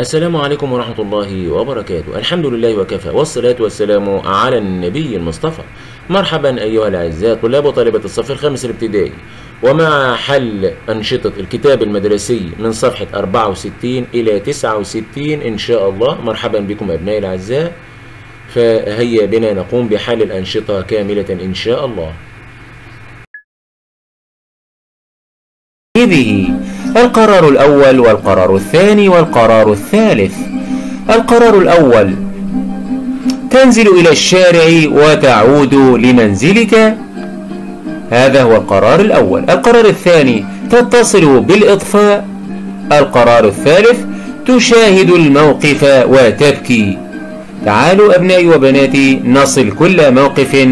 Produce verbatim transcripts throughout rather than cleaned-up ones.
السلام عليكم ورحمة الله وبركاته. الحمد لله وكفى، والصلاة والسلام على النبي المصطفى. مرحبا أيها الأعزاء طلاب وطالبة الصف الخامس الابتدائي، ومع حل أنشطة الكتاب المدرسي من صفحة أربعة وستين إلى تسعة وستين إن شاء الله. مرحبا بكم أبنائي الأعزاء، فهيا بنا نقوم بحل الأنشطة كاملة إن شاء الله. هذه القرار الأول والقرار الثاني والقرار الثالث. القرار الأول: تنزل إلى الشارع وتعود لمنزلك. هذا هو القرار الأول. القرار الثاني: تتصل بالإطفاء. القرار الثالث: تشاهد الموقف وتبكي. تعالوا أبنائي وبناتي نصل كل موقف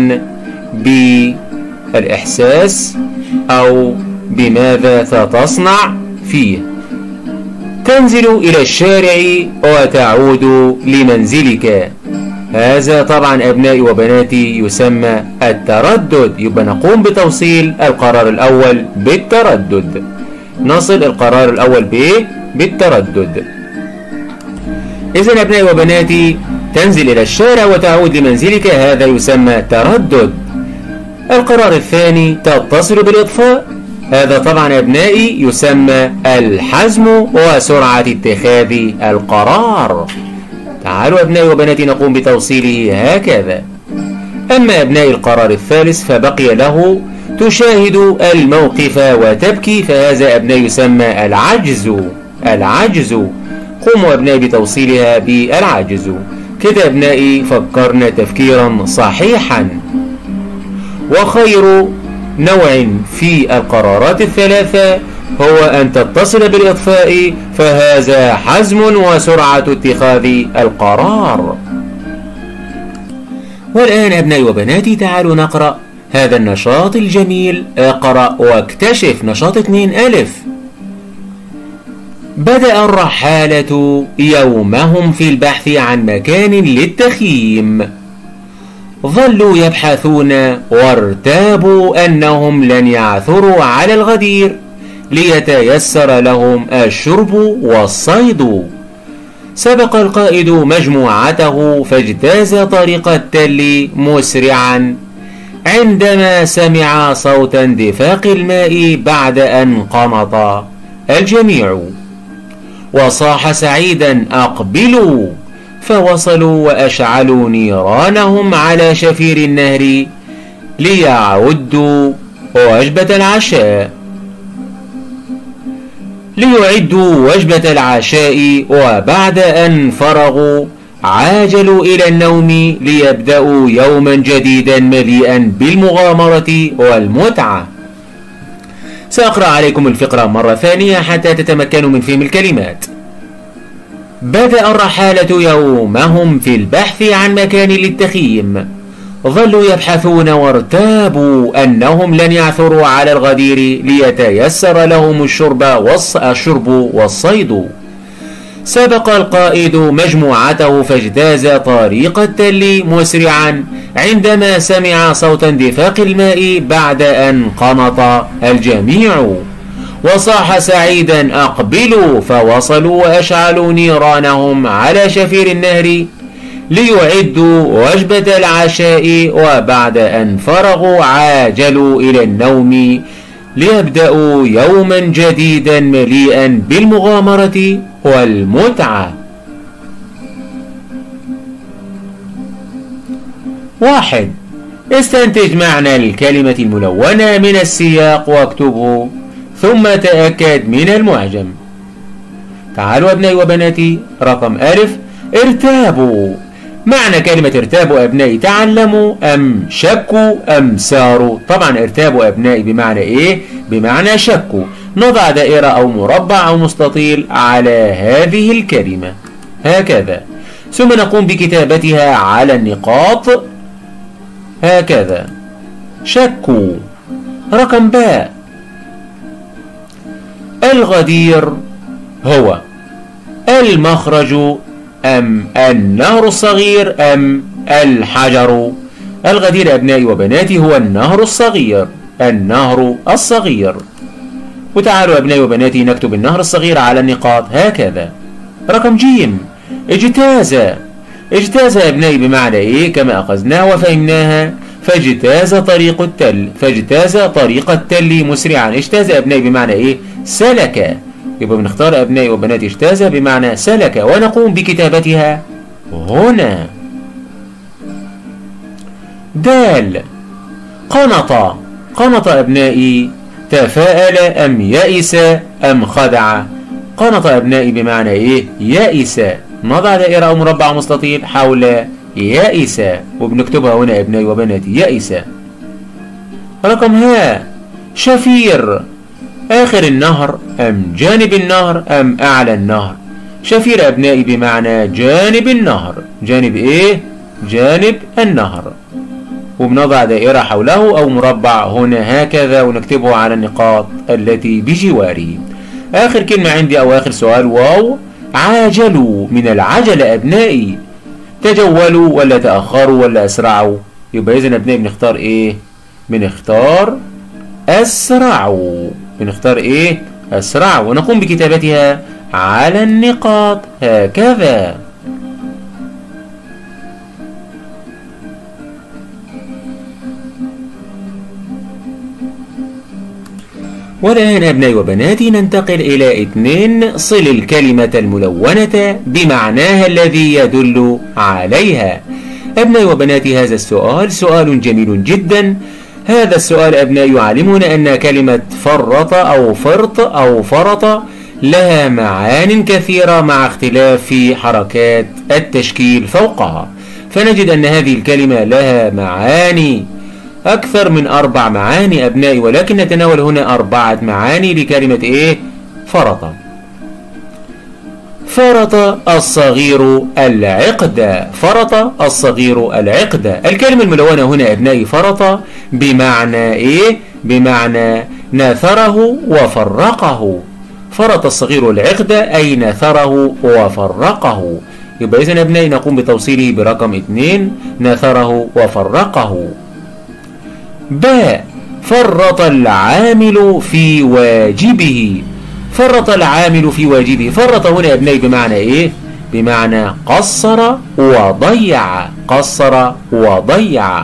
بالإحساس أو بماذا ستصنع فيه. تنزل إلى الشارع وتعود لمنزلك. هذا طبعا أبنائي وبناتي يسمى التردد. يبقى نقوم بتوصيل القرار الأول بالتردد. نصل القرار الأول بإيه؟ بالتردد. إذن أبنائي وبناتي تنزل إلى الشارع وتعود لمنزلك، هذا يسمى تردد. القرار الثاني: تتصل بالإطفاء. هذا طبعا أبنائي يسمى الحزم وسرعة اتخاذ القرار. تعالوا أبنائي وبناتي نقوم بتوصيله هكذا. أما أبنائي القرار الثالث فبقي له تشاهد الموقف وتبكي، فهذا أبنائي يسمى العجز. العجز. قوموا أبنائي بتوصيلها بالعجز. كده أبنائي فكرنا تفكيرا صحيحا. وخير نوع في القرارات الثلاثة هو أن تتصل بالإطفاء، فهذا حزم وسرعة اتخاذ القرار. والآن أبنائي وبناتي تعالوا نقرأ هذا النشاط الجميل. اقرأ واكتشف. نشاط اتنين ألف. بدأ الرحالة يومهم في البحث عن مكان للتخييم. ظلوا يبحثون وارتابوا أنهم لن يعثروا على الغدير ليتيسر لهم الشرب والصيد. سبق القائد مجموعته فاجتاز طريق التل مسرعا عندما سمع صوت اندفاق الماء بعد أن قنط الجميع، وصاح سعيدا: أقبلوا! فوصلوا وأشعلوا نيرانهم على شفير النهر ليعدوا وجبة العشاء. ليعدوا وجبة العشاء وبعد أن فرغوا عاجلوا إلى النوم ليبدأوا يوما جديدا مليئا بالمغامرة والمتعة. سأقرأ عليكم الفقرة مرة ثانية حتى تتمكنوا من فهم الكلمات. بدأ الرحالة يومهم في البحث عن مكان للتخييم. ظلوا يبحثون وارتابوا أنهم لن يعثروا على الغدير ليتيسر لهم الشرب والشرب والصيد. سبق القائد مجموعته فاجتاز طريق التل مسرعا عندما سمع صوت اندفاق الماء بعد أن قنط الجميع، وصاح سعيدا: أقبلوا! فوصلوا وأشعلوا نيرانهم على شفير النهر ليعدوا وجبة العشاء وبعد أن فرغوا عاجلوا إلى النوم ليبدأوا يوما جديدا مليئا بالمغامرة والمتعة. واحد. استنتج معنى الكلمة الملونة من السياق واكتبه ثم تأكد من المعجم. تعالوا أبنائي وبناتي. رقم ألف: ارتابوا. معنى كلمة ارتابوا أبنائي: تعلموا أم شكوا أم ساروا. طبعا ارتابوا أبنائي بمعنى إيه؟ بمعنى شكوا. نضع دائرة أو مربع أو مستطيل على هذه الكلمة هكذا، ثم نقوم بكتابتها على النقاط هكذا. شكوا. رقم باء: الغدير هو المخرج أم النهر الصغير أم الحجر؟ الغدير أبنائي وبناتي هو النهر الصغير. النهر الصغير. وتعالوا أبنائي وبناتي نكتب النهر الصغير على النقاط هكذا. رقم جيم اجتاز. اجتاز يا ابنائي بمعنى ايه كما اخذناها وفهمناها؟ فاجتاز طريق التل، فاجتاز طريق التل مسرعا. اجتاز يا ابنائي بمعنى ايه؟ سلك. يبقى بنختار ابنائي وبنات اجتاز بمعنى سلك، ونقوم بكتابتها هنا. دال قنط. قنط ابنائي تفاءل ام يئس ام خدع؟ قنط ابنائي بمعنى ايه؟ يئس. نضع دائرة او مربع مستطيل حول يئس، وبنكتبها هنا يا ابنائي وبناتي يئس. رقم ها شفير. آخر النهر أم جانب النهر أم أعلى النهر؟ شفير أبنائي بمعنى جانب النهر. جانب إيه؟ جانب النهر. وبنضع دائرة حوله أو مربع هنا هكذا، ونكتبه على النقاط التي بجواره. آخر كلمة عندي أو آخر سؤال واو. عاجلوا من العجل أبنائي. تجولوا ولا تأخروا ولا أسرعوا؟ يبقى إذن أبنائي بنختار إيه؟ بنختار أسرعوا. بنختار إيه؟ أسرعوا، ونقوم بكتابتها على النقاط هكذا. والآن أبنائي وبناتي ننتقل إلى اثنين. صل الكلمة الملونة بمعناها الذي يدل عليها. أبنائي وبناتي هذا السؤال سؤال جميل جدا. هذا السؤال أبنائي يعلمنا أن كلمة فرط أو فرط أو فرط لها معان كثيرة مع اختلاف في حركات التشكيل فوقها. فنجد أن هذه الكلمة لها معاني أكثر من أربع معاني أبنائي، ولكن نتناول هنا أربعة معاني لكلمة إيه؟ فرط. فرط الصغير العقد. فرط الصغير العقد. الكلمة الملونة هنا أبنائي فرط بمعنى إيه؟ بمعنى نثره وفرقه. فرط الصغير العقد أي نثره وفرقه. يبقى إذن أبنائي نقوم بتوصيله برقم اثنين، نثره وفرقه. باء فرط العامل في واجبه. فرط العامل في واجبه. فرط هنا يا ابنائي بمعنى ايه؟ بمعنى قصر وضيع. قصر وضيع.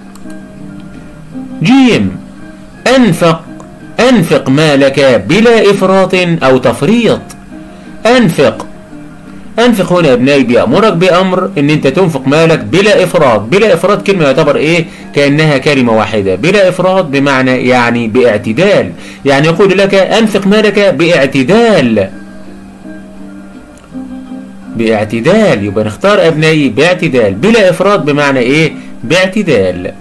جيم انفق. انفق مالك بلا افراط او تفريط. انفق. انفق هنا يا ابنائي بيأمرك بأمر ان انت تنفق مالك بلا افراط. بلا افراط كلمة يعتبر ايه؟ كأنها كلمة واحدة. بلا افراط بمعنى يعني باعتدال، يعني يقول لك انفق مالك باعتدال. باعتدال. يبقى نختار ابنائي باعتدال. بلا افراط بمعنى ايه؟ باعتدال.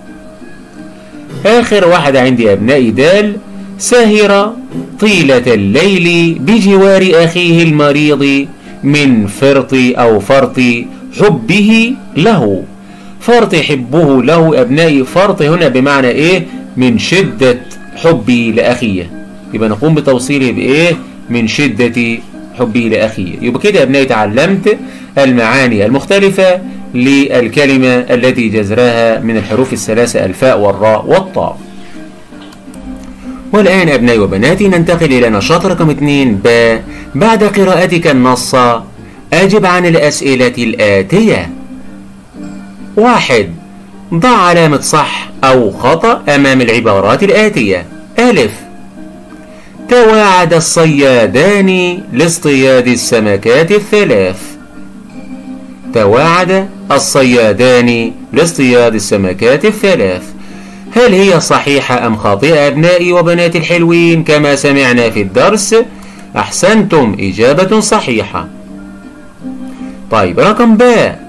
اخر واحدة عندي يا ابنائي دال. سهر طيلة الليل بجوار اخيه المريض من فرط أو فرط حبه له. فرط حبه له أبنائي. فرط هنا بمعنى إيه؟ من شدة حبي لأخيه. يبقى نقوم بتوصيله بإيه؟ من شدة حبي لأخيه. يبقى كده يا أبنائي تعلمت المعاني المختلفة للكلمة التي جذرها من الحروف الثلاثة الفاء والراء والطاء. والآن أبنائي وبناتي ننتقل إلى نشاط رقم اثنين ب. بعد قراءتك النص أجب عن الأسئلة الآتية. واحد. ضع علامة صح أو خطأ أمام العبارات الآتية. ألف. تواعد الصيادان لاصطياد السمكات الثلاث. تواعد الصيادان لاصطياد السمكات الثلاث. هل هي صحيحة أم خاطئة أبنائي وبناتي الحلوين كما سمعنا في الدرس؟ أحسنتم، إجابة صحيحة. طيب رقم باء.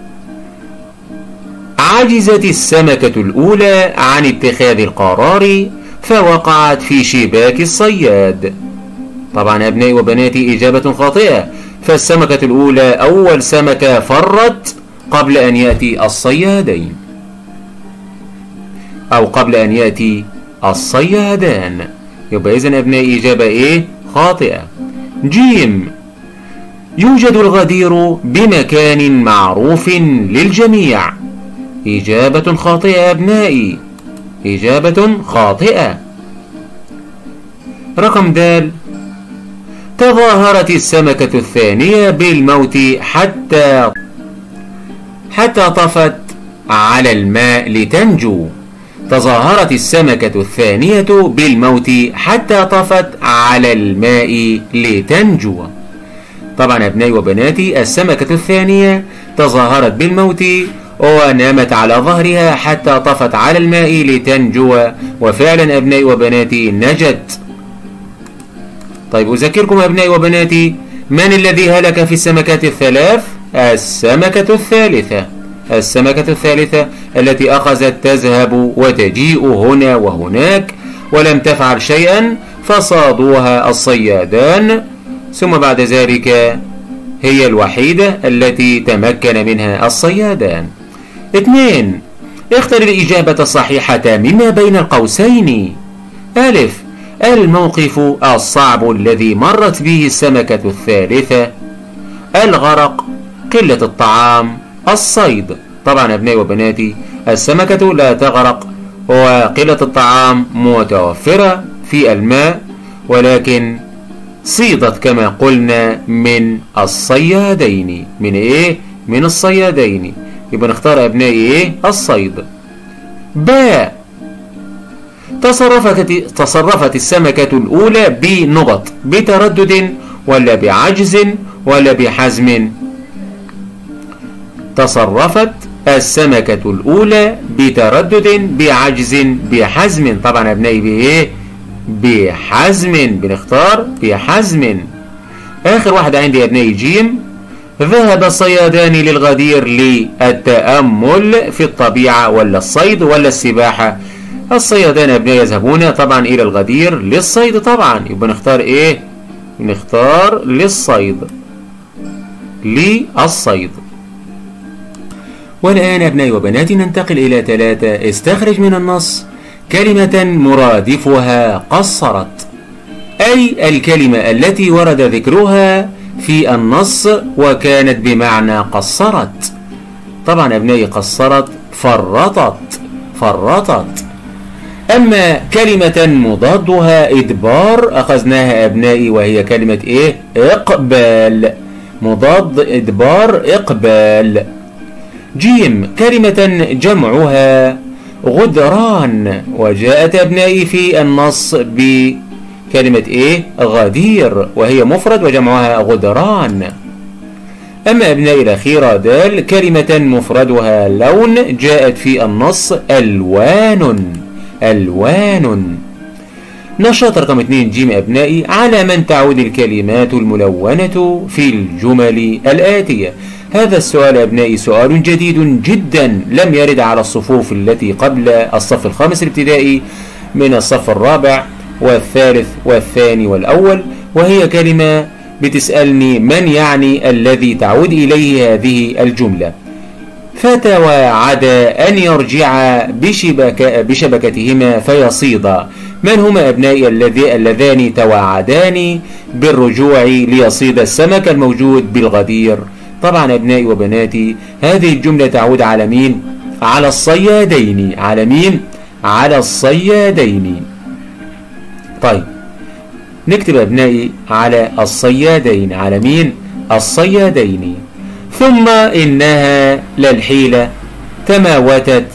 عجزت السمكة الأولى عن اتخاذ القرار فوقعت في شباك الصياد. طبعا أبنائي وبناتي إجابة خاطئة، فالسمكة الأولى أول سمكة فرت قبل أن يأتي الصيادين، أو قبل أن يأتي الصيادان. يبقى إذن أبنائي إجابة إيه؟ خاطئة. جيم. يوجد الغدير بمكان معروف للجميع. إجابة خاطئة يا أبنائي، إجابة خاطئة. رقم د. تظاهرت السمكة الثانية بالموت حتى حتى طفت على الماء لتنجو. تظاهرت السمكة الثانية بالموت حتى طفت على الماء لتنجو. طبعا أبنائي وبناتي السمكة الثانية تظاهرت بالموت ونامت على ظهرها حتى طفت على الماء لتنجو، وفعلا أبنائي وبناتي نجت. طيب أذكركم أبنائي وبناتي، من الذي هلك في السمكات الثلاث؟ السمكة الثالثة. السمكة الثالثة التي أخذت تذهب وتجيء هنا وهناك ولم تفعل شيئا، فصادوها الصيادان، ثم بعد ذلك هي الوحيدة التي تمكن منها الصيادان. اثنين، اختر الإجابة الصحيحة مما بين القوسين. ألف، الموقف الصعب الذي مرت به السمكة الثالثة، الغرق، قلة الطعام، الصيد. طبعا أبنائي وبناتي السمكة لا تغرق وقلة الطعام متوفرة في الماء، ولكن صيدت كما قلنا من الصيادين. من ايه؟ من الصيادين. يبقى نختار أبنائي ايه؟ الصيد. باء، تصرفت تصرفت السمكة الأولى بنقط، بتردد ولا بعجز ولا بحزم؟ تصرفت السمكة الأولى بتردد، بعجز، بحزم. طبعا أبنائي بإيه؟ بحزم. بنختار بحزم. آخر واحدة عندي يا أبنائي جيم، ذهب الصيادان للغدير للتأمل في الطبيعة ولا الصيد ولا السباحة؟ الصيادان يا أبنائي يذهبون طبعا إلى الغدير للصيد طبعا، يبقى نختار إيه؟ نختار للصيد. للصيد. والآن أبنائي وبناتي ننتقل إلى ثلاثة. استخرج من النص كلمة مرادفها قصرت، أي الكلمة التي ورد ذكرها في النص وكانت بمعنى قصرت. طبعا أبنائي قصرت فرطت، فرطت. أما كلمة مضادها إدبار أخذناها أبنائي وهي كلمة إيه؟ إقبال. مضاد إدبار إقبال. جيم، كلمة جمعها غدران، وجاءت أبنائي في النص بكلمة إيه؟ غدير، وهي مفرد وجمعها غدران. أما أبنائي الأخيرة دال، كلمة مفردها لون، جاءت في النص ألوان. ألوان. نشاط رقم اثنين جيم أبنائي، على من تعود الكلمات الملونة في الجمل الآتية؟ هذا السؤال أبنائي سؤال جديد جدا، لم يرد على الصفوف التي قبل الصف الخامس الابتدائي من الصف الرابع والثالث والثاني والأول، وهي كلمة بتسألني من يعني الذي تعود إليه هذه الجملة. فتواعدا أن يرجعا بشبكة بشبكتهما فيصيدا. من هما أبنائي الذي اللذان تواعدان بالرجوع ليصيد السمك الموجود بالغدير؟ طبعا أبنائي وبناتي هذه الجملة تعود على مين؟ على الصيادين. على مين؟ على الصيادين. طيب نكتب أبنائي على الصيادين. على مين؟ الصيادين. ثم إنها للحيلة تماوتت.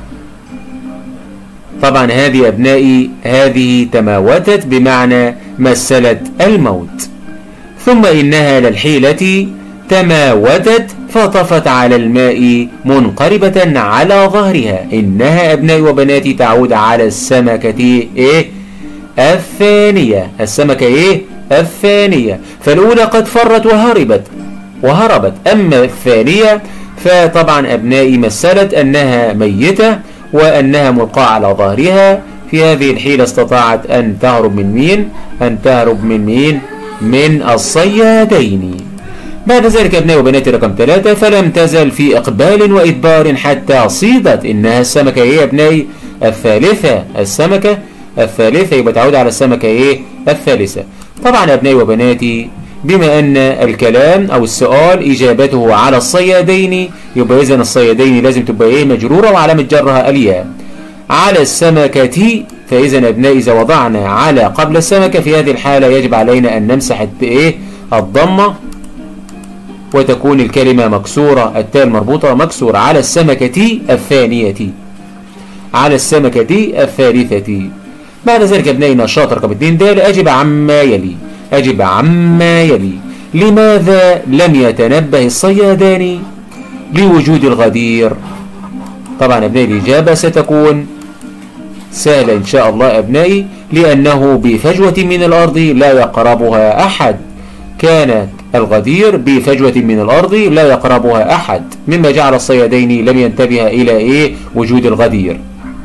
طبعا هذه أبنائي هذه تماوتت بمعنى مثلت الموت. ثم إنها للحيلة تماوتت فطفت على الماء منقربة على ظهرها. إنها أبنائي وبناتي تعود على السمكة إيه؟ الثانية. السمكة إيه؟ الثانية. فالأولى قد فرت وهربت وهربت، أما الثانية فطبعا أبنائي مثلت أنها ميتة وأنها ملقاة على ظهرها. في هذه الحيلة استطاعت أن تهرب من مين؟ أن تهرب من مين؟ من الصيادين. بعد ذلك أبنائي وبناتي رقم ثلاثة، فلم تزل في إقبال وإدبار حتى صيدت. إنها السمكة إيه أبنائي؟ الثالثة. السمكة الثالثة، يبقى تعود على السمكة إيه؟ الثالثة. طبعا أبنائي وبناتي بما أن الكلام أو السؤال إجابته على الصيادين، يبقى إذن الصيادين لازم تبقى إيه؟ مجرورة وعلامة جرها الياء. على السمكة فإذا أبنائي إذا وضعنا على قبل السمكة في هذه الحالة يجب علينا أن نمسح إيه الضمة، وتكون الكلمة مكسورة، التاء المربوطة مكسورة على السمكة الثانية، على السمكة الثالثة. بعد ذلك أبنائي نشاط رقم اثنين د، أجب عما يلي، أجب عما يلي. لماذا لم يتنبه الصيادان لوجود الغدير؟ طبعا أبنائي الإجابة ستكون سهلة إن شاء الله أبنائي، لأنه بفجوة من الأرض لا يقربها أحد، كانت الغدير بفجوة من الأرض لا يقربها أحد، مما جعل الصيادين لم ينتبه إلى إيه وجود الغدير.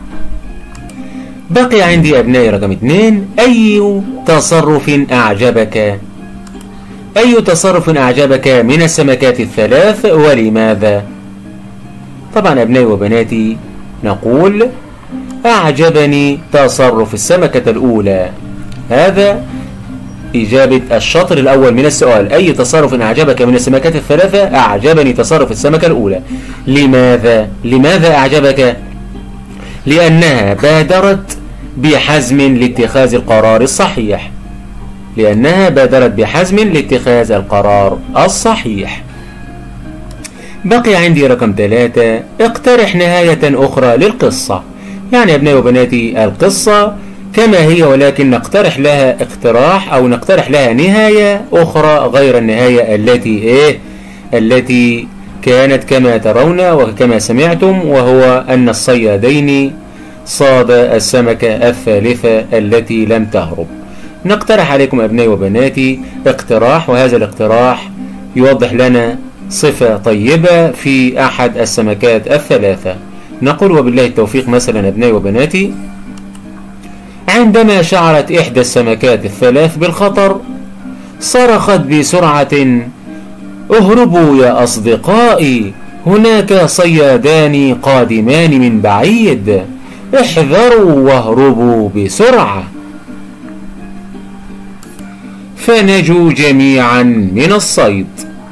بقي عندي أبنائي رقم اثنين، أي تصرف أعجبك؟ أي تصرف أعجبك من السمكات الثلاث ولماذا؟ طبعا أبنائي وبناتي نقول أعجبني تصرف السمكة الأولى. هذا إجابة الشطر الأول من السؤال، أي تصرف أعجبك من السمكات الثلاثة؟ أعجبني تصرف السمكة الأولى. لماذا؟ لماذا أعجبك؟ لأنها بادرت بحزم لاتخاذ القرار الصحيح، لأنها بادرت بحزم لاتخاذ القرار الصحيح. بقي عندي رقم ثلاثة، اقترح نهاية أخرى للقصة. يعني أبنائي وبناتي القصة كما هي، ولكن نقترح لها اقتراح أو نقترح لها نهاية أخرى غير النهاية التي إيه التي كانت كما ترون وكما سمعتم، وهو أن الصيادين صاد السمكة الثالثة التي لم تهرب. نقترح عليكم أبنائي وبناتي اقتراح، وهذا الاقتراح يوضح لنا صفة طيبة في أحد السمكات الثلاثة. نقول وبالله التوفيق مثلا أبنائي وبناتي، عندما شعرت إحدى السمكات الثلاث بالخطر صرخت بسرعة: اهربوا يا أصدقائي، هناك صيادان قادمان من بعيد، احذروا واهربوا بسرعة. فنجوا جميعا من الصيد،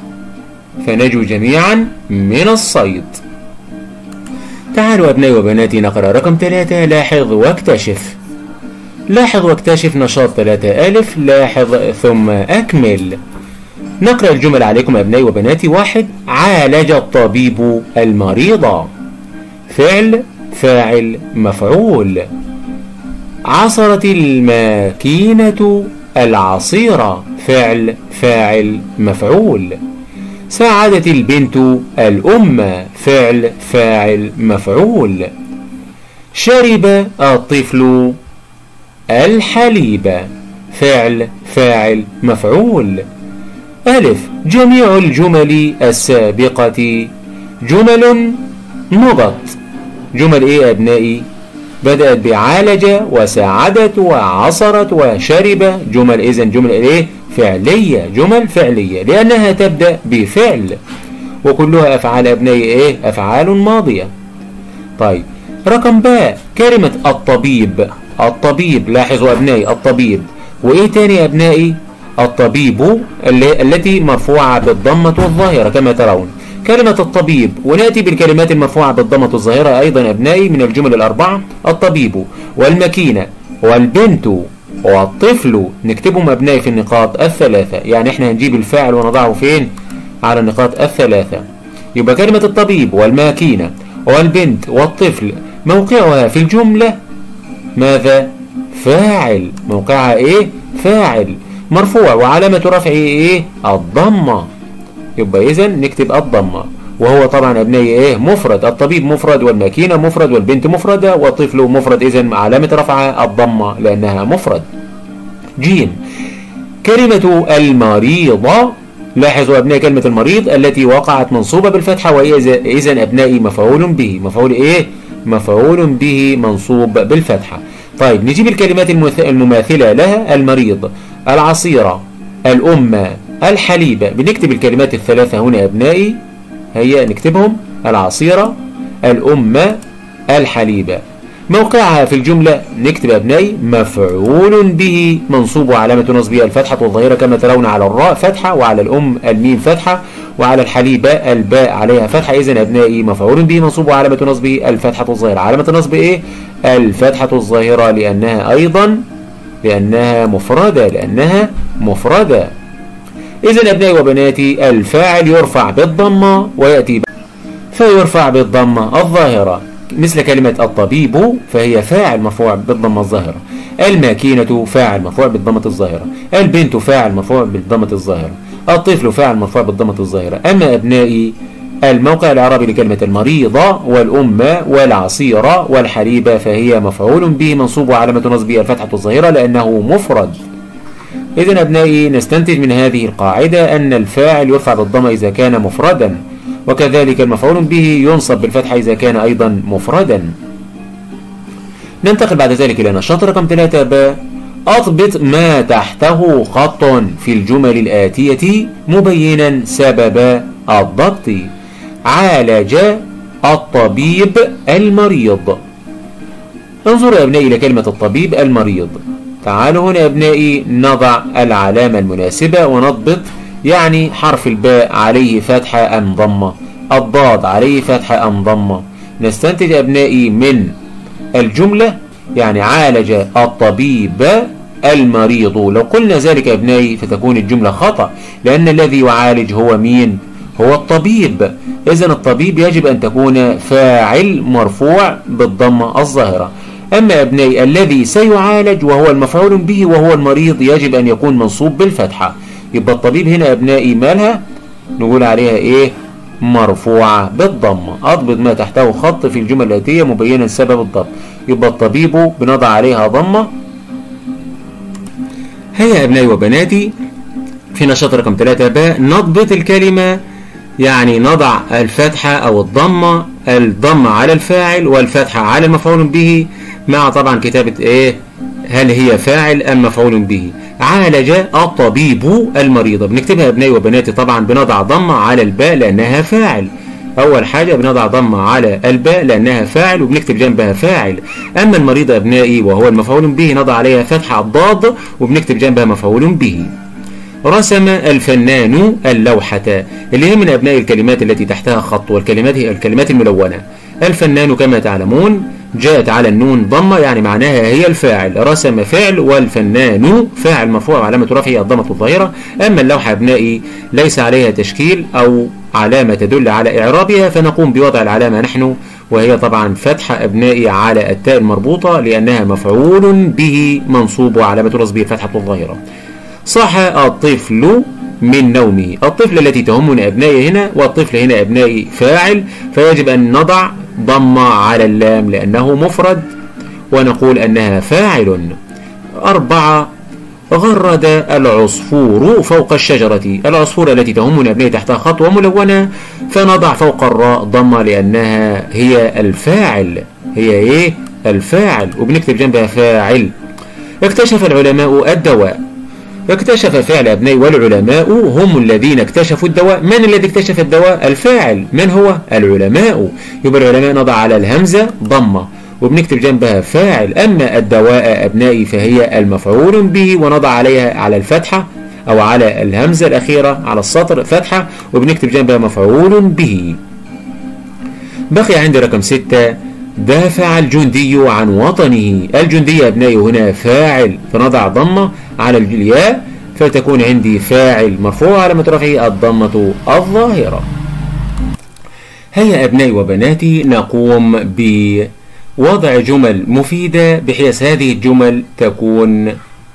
فنجوا جميعا من الصيد. تعالوا أبنائي وبناتي نقرأ رقم ثلاثة، لاحظ واكتشف. لاحظ واكتشف نشاط ثلاثة ألف، لاحظ ثم أكمل. نقرأ الجمل عليكم أبنائي وبناتي. واحد، عالج الطبيب المريض. فعل فاعل مفعول. عصرت الماكينة العصيرة. فعل فاعل مفعول. ساعدت البنت الأم. فعل فاعل مفعول. شرب الطفل الحليب. فعل فاعل مفعول. ألف، جميع الجمل السابقة جمل نقط. جمل إيه يا أبنائي؟ بدأت بعالج وساعدت وعصرت وشرب، جمل إذن جمل إيه؟ فعلية، جمل فعلية لأنها تبدأ بفعل، وكلها أفعال أبنائي إيه؟ أفعال ماضية. طيب رقم باء، كلمة الطبيب. الطبيب، لاحظوا أبنائي الطبيب، وإيه تاني يا أبنائي؟ الطبيب التي مرفوعة بالضمة الظاهرة كما ترون. كلمة الطبيب، ونأتي بالكلمات المرفوعة بالضمة الظاهرة أيضا أبنائي من الجمل الأربعة: الطبيب والماكينة والبنت والطفل. نكتبهم أبنائي في النقاط الثلاثة، يعني احنا هنجيب الفاعل ونضعه فين؟ على النقاط الثلاثة. يبقى كلمة الطبيب والماكينة والبنت والطفل موقعها في الجملة ماذا؟ فاعل. موقعها ايه؟ فاعل مرفوع، وعلامة رفعه ايه؟ الضمة. يبقى إذن نكتب الضمة، وهو طبعا أبنائي إيه؟ مفرد. الطبيب مفرد والماكينة مفرد والبنت مفردة والطفل مفرد، إذن علامة رفعها الضمة لأنها مفرد. جيم، كلمة المريضة. لاحظوا أبنائي كلمة المريض التي وقعت منصوبة بالفتحة، وهي إذن أبنائي مفعول به. مفعول إيه؟ مفعول به منصوب بالفتحة. طيب نجيب الكلمات المماثلة لها: المريض، العصيرة، الأمة، الحليبة. بنكتب الكلمات الثلاثة هنا أبنائي، هيا نكتبهم: العصيرة، الأمة، الحليبة. موقعها في الجملة نكتب أبنائي مفعول به منصوب وعلامة نصبه الفتحة الظاهرة كما ترون، على الراء فتحة وعلى الأم الميم فتحة وعلى الحليبة الباء عليها فتحة. إذن أبنائي مفعول به منصوب وعلامة نصبه الفتحة الظاهرة. علامة النصب إيه؟ الفتحة الظاهرة لأنها أيضا لأنها مفردة لأنها مفردة. إذن أبنائي وبناتي الفاعل يرفع بالضمة ويأتي فيرفع بالضمة الظاهرة، مثل كلمة الطبيب فهي فاعل مرفوع بالضمة الظاهرة، الماكينة فاعل مرفوع بالضمة الظاهرة، البنت فاعل مرفوع بالضمة الظاهرة، الطفل فاعل مرفوع بالضمة الظاهرة. أما أبنائي الموقع الإعرابي لكلمة المريضة والأمة والعصيرة والحليبة فهي مفعول به منصوب وعلامة نصبه الفتحة الظاهرة لأنه مفرد. إذن أبنائي نستنتج من هذه القاعدة أن الفاعل يرفع بالضمة إذا كان مفردا، وكذلك المفعول به ينصب بالفتحة إذا كان أيضا مفردا. ننتقل بعد ذلك إلى نشاط رقم ثلاثة ب. أضبط ما تحته خط في الجمل الآتية مبينا سبب الضبط. عالج الطبيب المريض. انظروا يا أبنائي إلى كلمة الطبيب المريض. تعالوا هنا يا أبنائي نضع العلامة المناسبة ونضبط، يعني حرف الباء عليه فتحة أم ضمة، الضاد عليه فتحة أم ضمة. نستنتج أبنائي من الجملة يعني عالج الطبيب المريض. لو قلنا ذلك أبنائي فتكون الجملة خطأ، لأن الذي يعالج هو مين؟ هو الطبيب. إذن الطبيب يجب أن تكون فاعل مرفوع بالضمة الظاهرة. أما أبنائي الذي سيعالج وهو المفعول به وهو المريض يجب أن يكون منصوب بالفتحة. يبقى الطبيب هنا أبنائي مالها؟ نقول عليها إيه؟ مرفوعة بالضمة. أضبط ما تحته خط في الجمل الآتية مبينا سبب الضبط. يبقى الطبيب بنضع عليها ضمة. هيا أبنائي وبناتي في نشاط رقم ثلاثة باء نضبط الكلمة، يعني نضع الفتحة أو الضمة الضمة على الفاعل والفتحة على المفعول به، مع طبعا كتابة إيه؟ هل هي فاعل أم مفعول به. عالج الطبيب المريض بنكتبها أبنائي وبناتي طبعا بنضع ضمة على الباء لأنها فاعل. أول حاجة بنضع ضمة على الباء لأنها فاعل وبنكتب جنبها فاعل. أما المريض أبنائي وهو المفعول به نضع عليها فتحة الضاد وبنكتب جنبها مفعول به. رسم الفنان اللوحة، اللي هي من أبناء الكلمات التي تحتها خط، والكلمات هي الكلمات الملونة. الفنان كما تعلمون جاءت على النون ضمة يعني معناها هي الفاعل. رسم فعل والفنان فاعل مرفوع وعلامة رفعه الضمة الظاهرة. أما اللوحة أبنائي ليس عليها تشكيل أو علامة تدل على إعرابها، فنقوم بوضع العلامة نحن، وهي طبعا فتحة أبنائي على التاء المربوطة لأنها مفعول به منصوب وعلامة نصبه الفتحة الظاهرة. صح الطفل من نومه. الطفل التي تهمنا أبنائي هنا، والطفل هنا أبنائي فاعل، فيجب أن نضع ضمة على اللام لأنه مفرد ونقول أنها فاعل. أربعة غرد العصفور فوق الشجرة. العصفور التي تهمنا أبنائي تحتها خط وملونة، فنضع فوق الراء ضمة لأنها هي الفاعل. هي إيه؟ الفاعل، وبنكتب جنبها فاعل. اكتشف العلماء الدواء. اكتشف فعل أبنائي، والعلماء هم الذين اكتشفوا الدواء. من الذي اكتشف الدواء؟ الفاعل. من هو؟ العلماء. يبقى العلماء نضع على الهمزة ضمة وبنكتب جنبها فاعل. أما الدواء أبنائي فهي المفعول به ونضع عليها على الفتحة أو على الهمزة الأخيرة على السطر فتحة وبنكتب جنبها مفعول به. بقي عندي رقم ستة دافع الجندي عن وطنه. الجندي أبنائي هنا فاعل فنضع ضمة على الياء فتكون عندي فاعل مرفوع على رفعه الضمة الظاهرة. هيا أبنائي وبناتي نقوم بوضع جمل مفيدة بحيث هذه الجمل تكون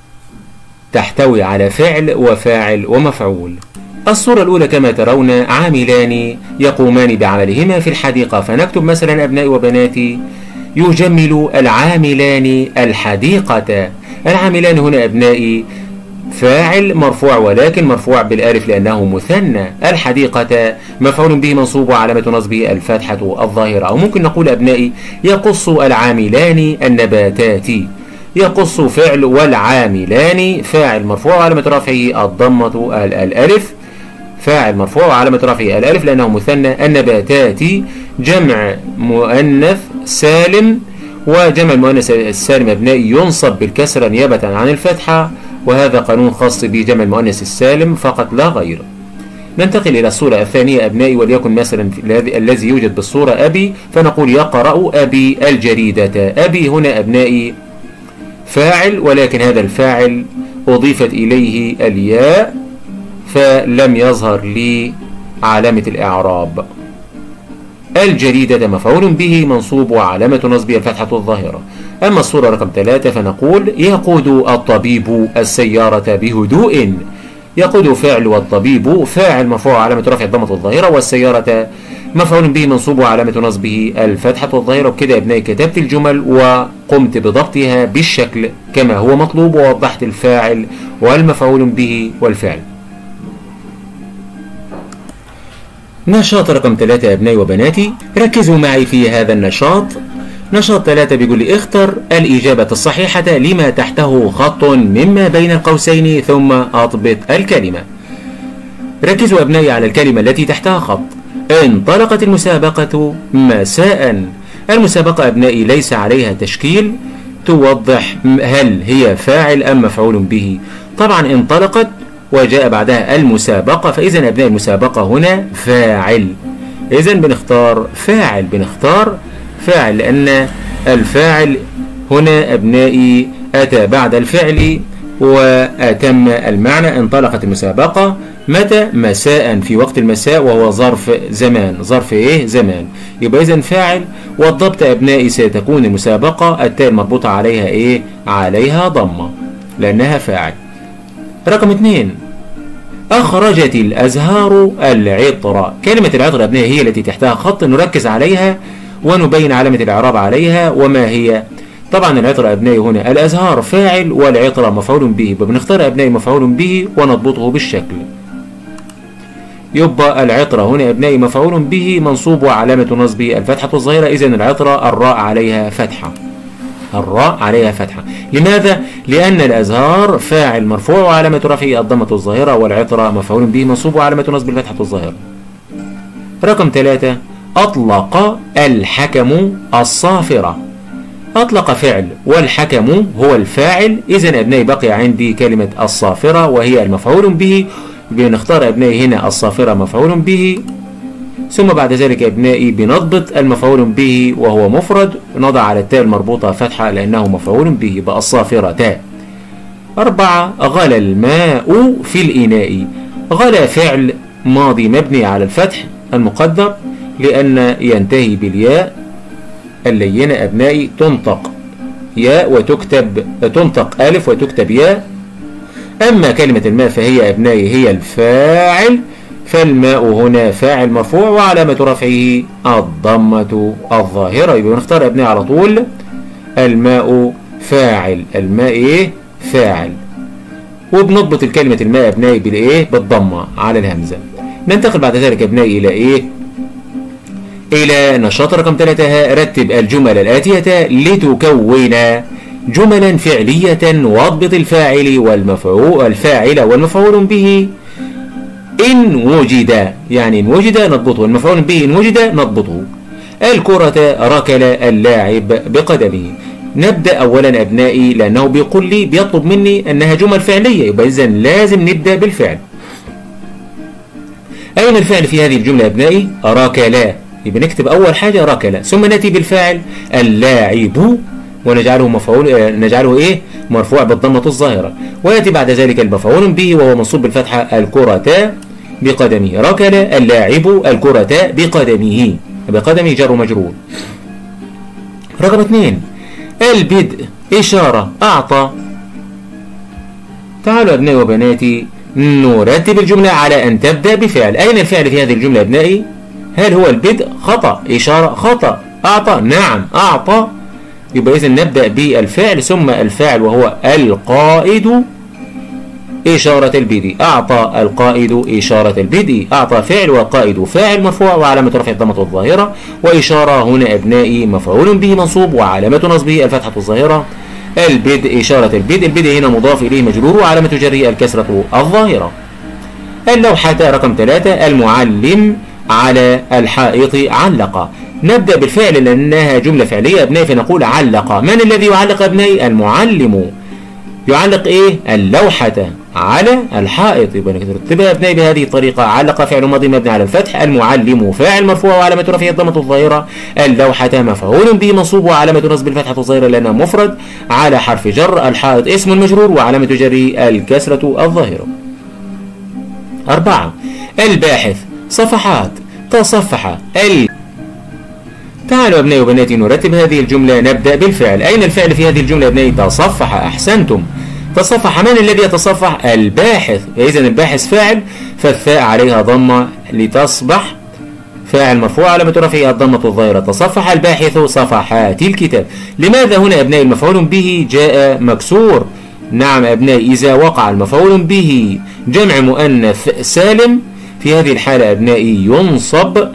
تحتوي على فعل وفاعل ومفعول. الصورة الأولى كما ترون عاملان يقومان بعملهما في الحديقة، فنكتب مثلا أبنائي وبناتي يجمل العاملان الحديقة. العاملان هنا أبنائي فاعل مرفوع ولكن مرفوع بالألف لأنه مثنى. الحديقة مفعول به منصوب وعلامة نصبه الفتحة الظاهرة. أو ممكن نقول أبنائي يقص العاملان النباتات. يقص فعل والعاملان فاعل مرفوع وعلامة رفعه الضمة الألف، فاعل مرفوع وعلامة رفعه الألف لأنه مثنى. النباتات جمع مؤنث سالم وجمع المؤنث السالم أبنائي ينصب بالكسرة نيابة عن الفتحة، وهذا قانون خاص بجمع المؤنث السالم فقط لا غير. ننتقل إلى الصورة الثانية أبنائي، وليكن مثلا الذي يوجد بالصورة أبي، فنقول يقرأ أبي الجريدة. أبي هنا أبنائي فاعل، ولكن هذا الفاعل أضيفت إليه الياء فلم يظهر لي علامة الإعراب. الجريدة مفعول به منصوب وعلامة نصبه الفتحة الظاهرة. أما الصورة رقم ثلاثة فنقول يقود الطبيب السيارة بهدوء. يقود فعل والطبيب فاعل مرفوع علامة رفع الضمة الظاهرة، والسيارة مفعول به منصوب وعلامة نصبه الفتحة الظاهرة. وبكده يا ابنائي كتبت الجمل وقمت بضبطها بالشكل كما هو مطلوب، ووضحت الفاعل والمفعول به والفعل. نشاط رقم ثلاثة يا أبنائي وبناتي، ركزوا معي في هذا النشاط. نشاط ثلاثة بيقول لي اختر الإجابة الصحيحة لما تحته خط مما بين القوسين ثم أضبط الكلمة. ركزوا أبنائي على الكلمة التي تحتها خط. انطلقت المسابقة مساء. المسابقة أبنائي ليس عليها تشكيل توضح هل هي فاعل أم مفعول به. طبعا انطلقت وجاء بعدها المسابقة، فإذا أبناء المسابقة هنا فاعل، إذا بنختار فاعل، بنختار فاعل لأن الفاعل هنا أبنائي أتى بعد الفعل وأتم المعنى. انطلقت المسابقة متى؟ مساء، في وقت المساء، وهو ظرف زمان. ظرف إيه؟ زمان. يبقى إذا فاعل. والضبط أبنائي ستكون المسابقة التاء المربوطة عليها إيه؟ عليها ضمة لأنها فاعل. رقم اثنين، أخرجت الأزهار العطر. كلمة العطر أبنائي هي التي تحتها خط، نركز عليها ونبين علامة الإعراب عليها وما هي. طبعا العطر أبنائي هنا الأزهار فاعل والعطر مفعول به، بنختار أبنائي مفعول به ونضبطه بالشكل. يبقى العطر هنا أبنائي مفعول به منصوب وعلامة نصبه الفتحة الظاهرة. إذن العطر الراء عليها فتحة، الراء عليها فتحة. لماذا؟ لأن الأزهار فاعل مرفوع وعلامة رفعه الضمة الظاهرة، والعطر مفعول به منصوب وعلامة نصب الفتحة الظاهرة. رقم ثلاثة، أطلق الحكم الصافرة. أطلق فعل والحكم هو الفاعل، إذن أبنائي بقي عندي كلمة الصافرة وهي المفعول به. بنختار أبنائي هنا الصافرة مفعول به، ثم بعد ذلك أبنائي بنضبط المفعول به وهو مفرد، نضع على التاء المربوطة فتحة لأنه مفعول به، بقى الصافرة تاء. أربعة، غلى الماء في الإناء. غلى فعل ماضي مبني على الفتح المقدر لأن ينتهي بالياء اللينة أبنائي، تنطق ياء وتكتب، تنطق ألف وتكتب ياء. أما كلمة الماء فهي أبنائي هي الفاعل، فالماء هنا فاعل مرفوع وعلامة رفعه الضمة الظاهرة. يبقى نختار أبنائي على طول الماء فاعل، الماء إيه؟ فاعل. وبنضبط الكلمة الماء أبنائي بالإيه؟ بالضمة على الهمزة. ننتقل بعد ذلك أبنائي إلى إيه؟ إلى نشاط رقم ثلاثة. رتب الجمل الآتية لتكون جملا فعلية واضبط الفاعل والمفعول الفاعل والمفعول به إن وجد. يعني إن وجد نضبطه، المفعول به إن وجد نضبطه. الكرة ركل اللاعب بقدمه. نبدأ أولا أبنائي لأنه بيقول لي بيطلب مني أنها جمل فعلية، يبقى إذن لازم نبدأ بالفعل. أين الفعل في هذه الجملة أبنائي؟ ركلا. يبقى نكتب أول حاجة ركلا، ثم نأتي بالفاعل اللاعب ونجعله مفعول، نجعله إيه؟ مرفوع بالضمة الظاهرة، ويأتي بعد ذلك المفعول به وهو منصوب بالفتحة الكرة بقدمه. ركل اللاعب الكرة بقدمه، بقدمه جر ومجرور. رقم اثنين، البدء إشارة أعطى. تعالوا أبنائي وبناتي نرتب الجملة على أن تبدأ بفعل. أين الفعل في هذه الجملة أبنائي؟ هل هو البدء؟ خطأ. إشارة خطأ. أعطى نعم أعطى. يبقى إذن نبدأ بالفعل ثم الفاعل وهو القائد إشارة البدء. أعطى القائد إشارة البدء. أعطى فعل والقائد فاعل مرفوع وعلامة رفع الضمة الظاهرة، وإشارة هنا أبنائي مفعول به منصوب وعلامة نصبه الفتحة الظاهرة. البدء إشارة البدء، البدء هنا مضاف إليه مجرور وعلامة جره الكسرة الظاهرة. اللوحة رقم ثلاثة، المعلم على الحائط علق. نبدأ بالفعل لأنها جملة فعلية أبنائي، فنقول علق. من الذي يعلق أبنائي؟ المعلم. يعلق إيه؟ اللوحة على الحائط. يبقى نرتبها أبنائي بهذه الطريقة: علق فعل ماضي مبني على الفتح، المعلم فاعل مرفوع وعلامة رفعه الضمة الظاهرة، اللوحة مفعول به منصوب وعلامة نصب الفتحة الظاهرة لأنها مفرد، على حرف جر، الحائط اسم مجرور وعلامة جره الكسرة الظاهرة. أربعة. الباحث صفحات تصفح ال. تعالوا أبنائي وبناتي نرتب هذه الجملة. نبدأ بالفعل. أين الفعل في هذه الجملة أبنائي؟ تصفح. أحسنتم. تصفح. من الذي يتصفح؟ الباحث. إذا الباحث فاعل، فالثاء عليها ضمة لتصبح فاعل مرفوع علامة رفعه الضمة الظاهرة. تصفح الباحث صفحات الكتاب. لماذا هنا أبنائي المفعول به جاء مكسور؟ نعم أبنائي، إذا وقع المفعول به جمع مؤنث سالم في هذه الحالة أبنائي ينصب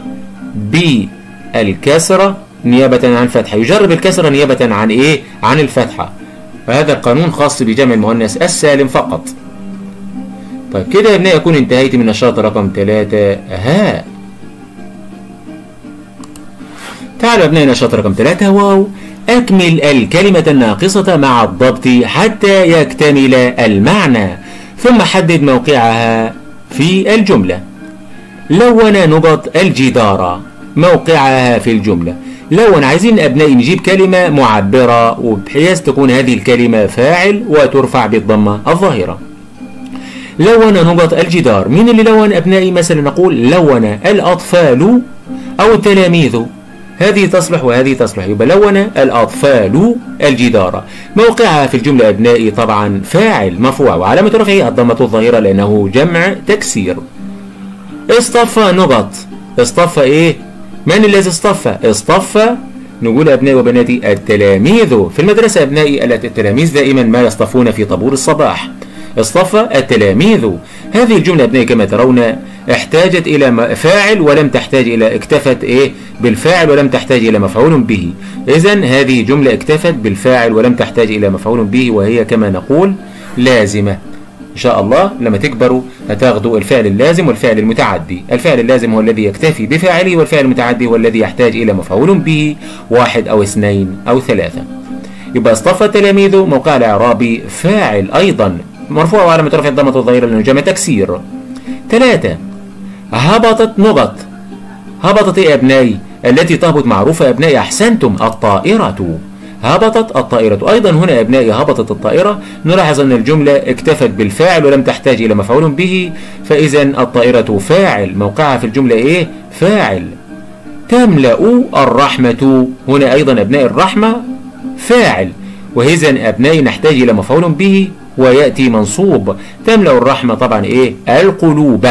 بالكسرة نيابة عن فتحة، يجر بالكسرة نيابة عن إيه؟ عن الفتحة. وهذا القانون خاص بجمع المؤنث السالم فقط. طيب كده يا ابنائي أكون انتهيت من الشرط رقم ثلاثة. ها تعالوا أبنائي الشرط رقم ثلاثة. واو. أكمل الكلمة الناقصة مع الضبط حتى يكتمل المعنى، ثم حدد موقعها في الجملة. لون نقط الجدار، موقعها في الجملة. لون، عايزين أبنائي نجيب كلمة معبرة وبحيث تكون هذه الكلمة فاعل وترفع بالضمة الظاهرة. لون نقط الجدار. مين اللي لون أبنائي؟ مثلا نقول لون الأطفال أو التلاميذ، هذه تصلح وهذه تصلح. يبقى لون الأطفال الجدار. موقعها في الجملة أبنائي طبعا فاعل مرفوع وعلامة رفعه الضمة الظاهرة لأنه جمع تكسير. اصطفى نقط. اصطفى إيه؟ من الذي اصطفى؟ اصطفى نقول أبنائي وبناتي التلاميذ. في المدرسة أبنائي التلاميذ دائما ما يصطفون في طابور الصباح. اصطفى التلاميذ. هذه الجملة أبنائي كما ترون احتاجت إلى فاعل ولم تحتاج إلى، اكتفت إيه؟ بالفاعل ولم تحتاج إلى مفعول به. إذن هذه جملة اكتفت بالفاعل ولم تحتاج إلى مفعول به، وهي كما نقول لازمة. إن شاء الله لما تكبروا هتاخدوا الفعل اللازم والفعل المتعدي. الفعل اللازم هو الذي يكتفي بفاعله، والفعل المتعدي هو الذي يحتاج إلى مفعول به واحد أو اثنين أو ثلاثة. يبقى اصطفى التلاميذ موقع الإعرابي فاعل أيضا مرفوع وعلامة رفعه الضمة الظاهرة لأنه جمع تكسير. ثلاثة. هبطت نقط. هبطت إيه أبنائي؟ التي تهبط معروفة أبنائي. أحسنتم، الطائرة. هبطت الطائرة. أيضا هنا أبنائي هبطت الطائرة، نلاحظ أن الجملة اكتفت بالفاعل ولم تحتاج إلى مفعول به، فإذا الطائرة فاعل، موقعها في الجملة إيه؟ فاعل. تملأ الرحمة. هنا أيضا أبنائي الرحمة فاعل، وإذا أبنائي نحتاج إلى مفعول به ويأتي منصوب. تملأ الرحمة طبعا إيه؟ القلوب.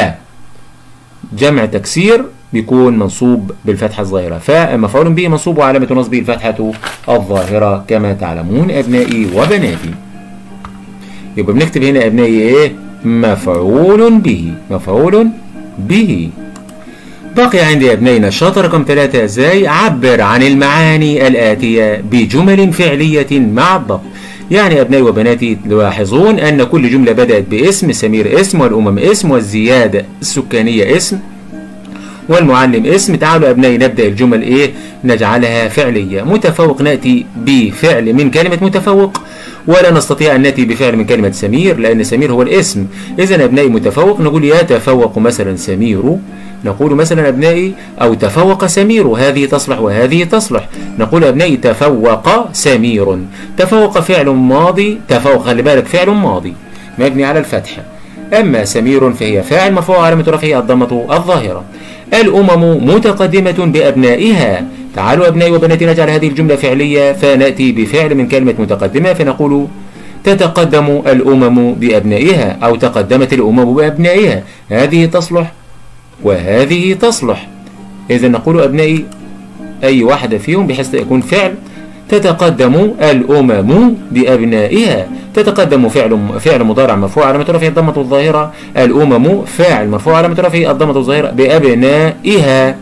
جمع تكسير بيكون منصوب بالفتحة الظاهرة، فمفعول به منصوب وعلامة نصبه الفتحة الظاهرة كما تعلمون أبنائي وبناتي. يبقى بنكتب هنا أبنائي إيه؟ مفعول به. مفعول به. بقي عندي أبنائنا الشرط رقم ثلاثة. إزاي؟ عبر عن المعاني الآتية بجمل فعلية مع الضبط. يعني أبنائي وبناتي تلاحظون أن كل جملة بدأت باسم، سمير اسم، والأمم اسم، والزيادة السكانية اسم، والمعلم اسم. تعالوا أبنائي نبدأ الجمل إيه؟ نجعلها فعلية. متفوق نأتي بفعل من كلمة متفوق، ولا نستطيع أن نأتي بفعل من كلمة سمير لأن سمير هو الاسم. إذن أبنائي متفوق نقول يتفوق مثلا سمير، نقول مثلا أبنائي أو تفوق سمير، هذه تصلح وهذه تصلح. نقول أبنائي تفوق سمير. تفوق فعل ماضي، تفوق خلي بالك فعل ماضي مبني على الفتحة. أما سمير فهي فاعل مرفوع علامة رفعه الضمة الظاهرة. الأمم متقدمة بأبنائها. تعالوا أبنائي وبناتي نجعل هذه الجملة فعلية، فنأتي بفعل من كلمة متقدمة فنقول تتقدم الأمم بأبنائها أو تقدمت الأمم بأبنائها. هذه تصلح وهذه تصلح. إذا نقول أبنائي أي واحدة فيهم بحيث يكون فعل. تتقدم الأمم بأبنائها. تتقدم فعل فعل مضارع مرفوع علامة رفعه الضمة الظاهرة. الأمم فاعل مرفوع علامة رفعه الضمة الظاهرة بأبنائها.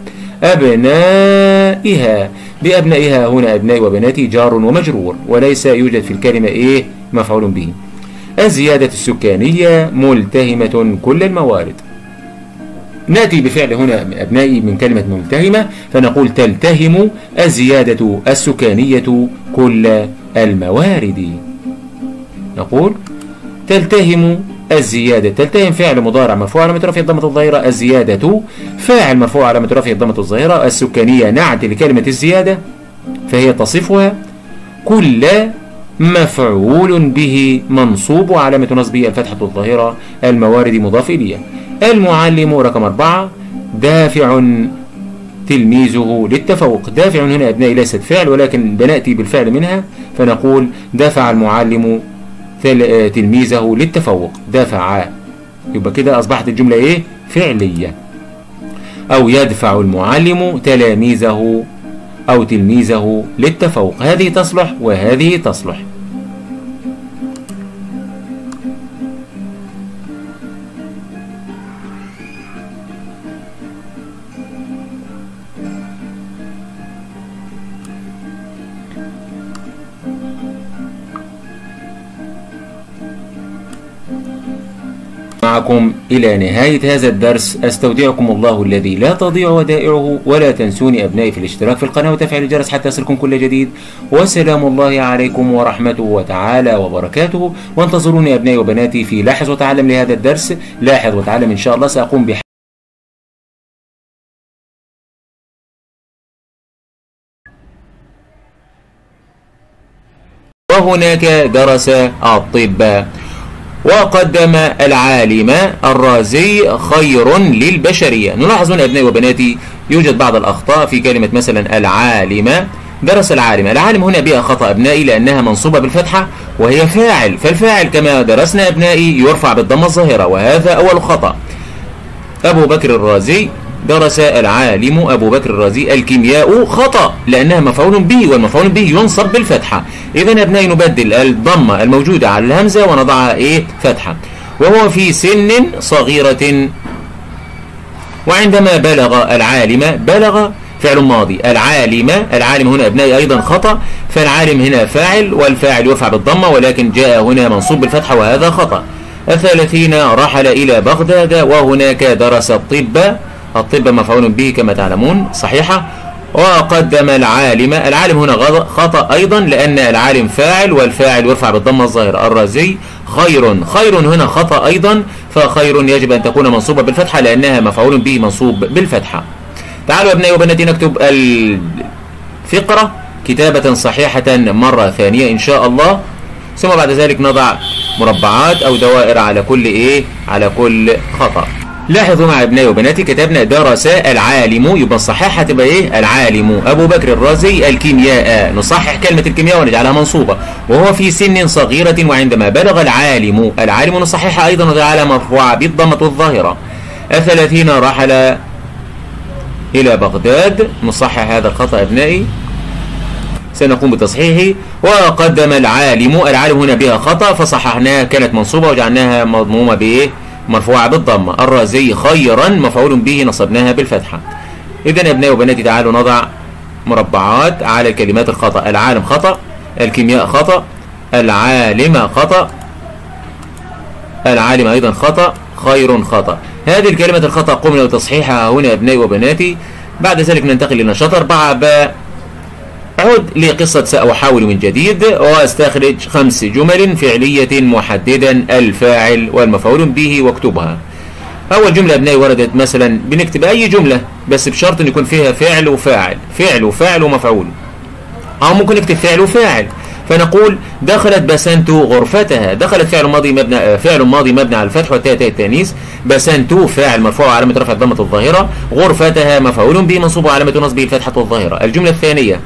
أبنائها. بأبنائها هنا أبنائي وبناتي جار ومجرور، وليس يوجد في الكلمة إيه؟ مفعول به. الزيادة السكانية ملتهمة كل الموارد. نأتي بفعل هنا أبنائي من كلمة ملتهمة، فنقول تلتهم الزيادة السكانية كل الموارد. نقول تلتهم الزيادة، تلتهم فعل مضارع مرفوع علامة رفعه الضمة الظاهرة، الزيادة فاعل مرفوع علامة رفعه الضمة الظاهرة، السكانية نعت لكلمة الزيادة فهي تصفها، كل مفعول به منصوب وعلامة نصبه الفتحة الظاهرة، الموارد مضاف إليه. المعلم رقم أربعة دافع تلميذه للتفوق. دافع هنا أبنائي ليست فعل ولكن بنأتي بالفعل منها، فنقول دفع المعلم تلميذه للتفوق، دفع، يبقى كده أصبحت الجملة إيه؟ فعلية. أو يدفع المعلم تلاميذه أو تلميذه للتفوق، هذه تصلح وهذه تصلح. معكم إلى نهاية هذا الدرس، أستودعكم الله الذي لا تضيع ودائعه، ولا تنسوني أبنائي في الاشتراك في القناة وتفعيل الجرس حتى يصلكم كل جديد، وسلام الله عليكم ورحمته وتعالى وبركاته. وانتظروني أبنائي وبناتي في لاحظ وتعلم لهذا الدرس. لاحظ وتعلم إن شاء الله سأقوم بح وهناك درس الطب، وقدم العالم الرازي خير للبشرية. نلاحظ هنا أبنائي وبناتي يوجد بعض الأخطاء في كلمة مثلا العالم. درس العالم، العالم هنا بها خطأ أبنائي لأنها منصوبة بالفتحة وهي فاعل، فالفاعل كما درسنا أبنائي يرفع بالضمة الظاهرة، وهذا أول خطأ. أبو بكر الرازي، درس العالم أبو بكر الرازي الكيمياء، خطأ لأنها مفعول به، والمفعول به ينصب بالفتحة. إذا أبنائي نبدل الضمة الموجودة على الهمزة ونضعها إيه؟ فتحة. وهو في سن صغيرة، وعندما بلغ العالم، بلغ فعل ماضي، العالم، العالم هنا أبنائي أيضا خطأ، فالعالم هنا فاعل والفاعل يرفع بالضمة ولكن جاء هنا منصوب بالفتحة وهذا خطأ. الثلاثين رحل إلى بغداد، وهناك درس الطب، الطب مفعول به كما تعلمون، صحيحة. وقدم العالم، العالم هنا خطأ أيضا لأن العالم فاعل والفاعل يرفع بالضمة الظاهرة. الرازي خير، خير هنا خطأ أيضا، فخير يجب أن تكون منصوبة بالفتحة لأنها مفعول به منصوب بالفتحة. تعالوا أبنائي وبناتي نكتب الفقرة كتابة صحيحة مرة ثانية إن شاء الله، ثم بعد ذلك نضع مربعات أو دوائر على كل إيه؟ على كل خطأ. لاحظوا مع ابنائي وبناتي كتبنا درس العالم، يبقى الصحيحة تبقى ايه؟ العالم أبو بكر الرازي الكيمياء، نصحح كلمة الكيمياء ونجعلها منصوبة. وهو في سن صغيرة، وعندما بلغ العالم، العالم نصححها أيضا ونجعلها مرفوعة بالضمة الظاهرة. الثلاثين رحل إلى بغداد، نصحح هذا الخطأ أبنائي، سنقوم بتصحيحه. وقدم العالم، العالم هنا بها خطأ فصححناها، كانت منصوبة وجعلناها مضمومة بإيه؟ مرفوعة بالضمة. الرازي خيرا مفعول به، نصبناها بالفتحة. إذن أبنائي وبناتي تعالوا نضع مربعات على الكلمات الخطأ. العالم خطأ، الكيمياء خطأ، العالم خطأ، العالم أيضا خطأ، خير خطأ. هذه الكلمة الخطأ قمنا بتصحيحها هنا أبنائي وبناتي. بعد ذلك ننتقل إلى نشاط أربعة ب أعود لقصة سأحاول من جديد، وأستخرج خمس جمل فعلية محددا الفاعل والمفعول به واكتبها. أول جملة أبنائي وردت مثلا، بنكتب أي جملة بس بشرط أن يكون فيها فعل وفاعل، فعل وفاعل ومفعول، أو ممكن نكتب فعل وفاعل. فنقول دخلت بسنت غرفتها، دخلت فعل ماضي مبنى، فعل ماضي مبني على الفتح والتاء تاء التانيث، بسنت فاعل مرفوع علامة رفع الضمة الظاهرة، غرفتها مفعول به منصوب علامة نصبه الفتحة الظاهرة. الجملة الثانية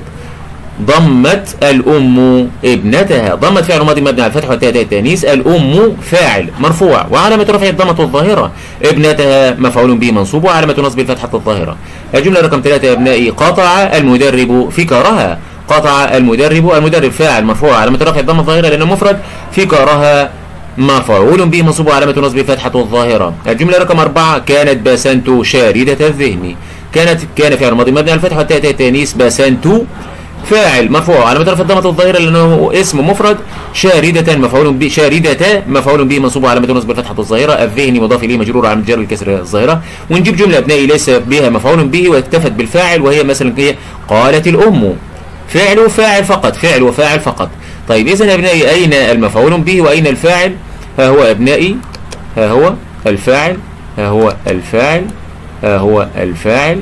ضمت الأم ابنتها، ضمت فعل ماضي مبني على الفتح والتاء تاء التانيث، الأم فاعل مرفوع وعلامة رفعه الضمة الظاهرة، ابنتها مفعول به منصوب وعلامة نصب الفتحة الظاهرة. الجملة رقم ثلاثة يا أبنائي، قطع المدرب فكرها، قطع المدرب، المدرب فاعل مرفوع علامة رفع الضمة الظاهرة لأنه مفرد، فكرها مفعول به منصوب وعلامة نصب الفتحة الظاهرة. الجملة رقم أربعة، كانت بسنت شاردة الذهن، كانت كان فعل ماضي مبني على الفتح والتاء تاء التانيث، بسنت فاعل مرفوع علامة رفع الضمة الظاهرة لأنه اسم مفرد. شاردة مفعول به، شاردة مفعول به منصوب علامة نصب الفتحة الظاهرة. الذهني مضاف إليه مجرور على جر الكسر الظاهرة. ونجيب جملة أبنائي ليس بها مفعول به واكتفت بالفاعل، وهي مثلا هي قالت الأم. فعل وفاعل فقط، فعل وفاعل فقط. طيب إذن يا أبنائي أين المفعول به وأين الفاعل؟ ها هو أبنائي، ها هو الفاعل، ها هو الفاعل، ها هو الفاعل،